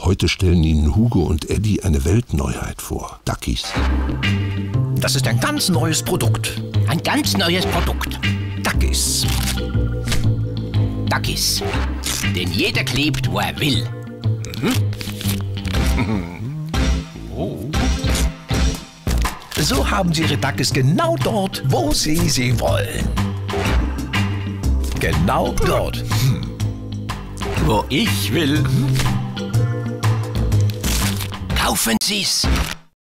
Heute stellen Ihnen Hugo und Eddie eine Weltneuheit vor. Duckies. Das ist ein ganz neues Produkt. Ein ganz neues Produkt. Duckies. Duckies. Denn jeder klebt, wo er will. Oh. So haben Sie Ihre Duckies genau dort, wo Sie sie wollen. Genau dort. Wo ich will. Kaufen Sie's.